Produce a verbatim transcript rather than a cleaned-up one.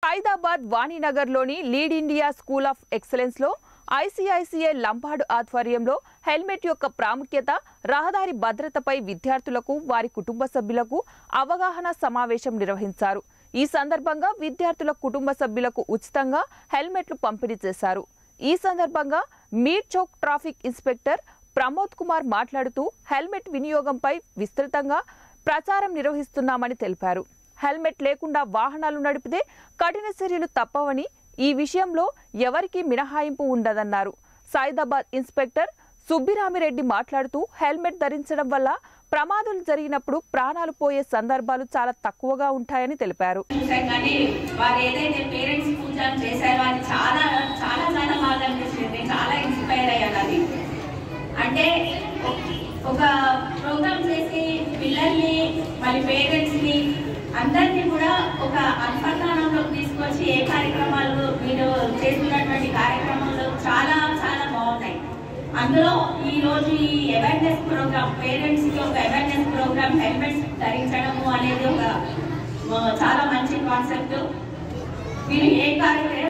హైదరాబాద్ వాణినగర్లోని lead India school of ఎక్సలెన్స్లో ICICI Lombard ఆధ్వర్యంలో హెల్మెట్ యొక్క ప్రాముఖ్యత, రహదారి భద్రతపై విద్యార్థులకు, వారి కుటుంబ సభ్యులకు అవగాహన సమావేశం నిర్వహించారు. ఈ సందర్భంగా విద్యార్థుల కుటుంబ సభ్యులకు ఉచితంగా హెల్మెట్లు పంపిణీ చేశారు. ఈ సందర్భంగా మీర్ చౌక్ ట్రాఫిక్ ఇన్స్పెక్టర్ ప్రమోద్ కుమార్ మాట్లాడుతూ హెల్మెట్ వినియోగంపై విస్తృతంగా ప్రచారం నిర్వహిస్తున్నామని తెలిపారు. హెల్మెట్ లేకుండా వాహనాలు నడిపితే కఠిన చర్యలు తప్పవని, ఈ విషయంలో ఎవరికీ మినహాయింపు ఉండదన్నారు. సైదాబాద్ ఇన్స్పెక్టర్ సుబ్బిరామిరెడ్డి మాట్లాడుతూ హెల్మెట్ ధరించడం వల్ల ప్రమాదాలు జరిగినప్పుడు ప్రాణాలు పోయే సందర్భాలు చాలా తక్కువగా ఉంటాయని తెలిపారు. అంటే ఒక ప్రోగ్రామ్ చేసి పిల్లల్ని మరి పేరెంట్స్ ని అందరినీ కూడా ఒక అనుసంధానంలోకి తీసుకొచ్చి ఏ కార్యక్రమాలు మీరు చేస్తున్నటువంటి కార్యక్రమాలు చాలా చాలా బాగున్నాయి. అందులో ఈ రోజు ఈ అవేర్నెస్ ప్రోగ్రామ్, పేరెంట్స్ కి ఒక అవేర్నెస్ ప్రోగ్రామ్ హెల్మెట్స్ ధరించడము అనేది ఒక చాలా మంచి కాన్సెప్ట్. మీరు ఏ కార్యక్రమం